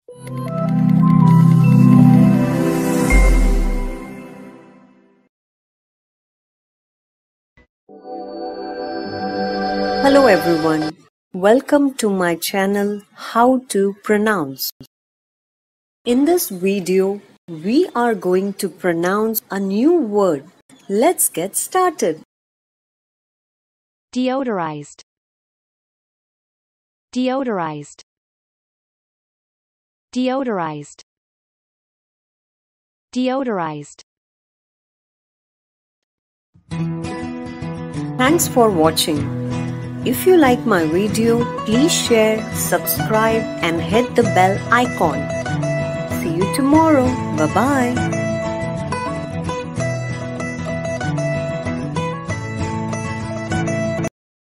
Hello everyone, welcome to my channel How to Pronounce. In this video, we are going to pronounce a new word. Let's get started. Deodorized. Deodorized. Deodorized. Deodorized. Thanks for watching. If you like my video, please share, subscribe and hit the bell icon. See you tomorrow. Bye-bye.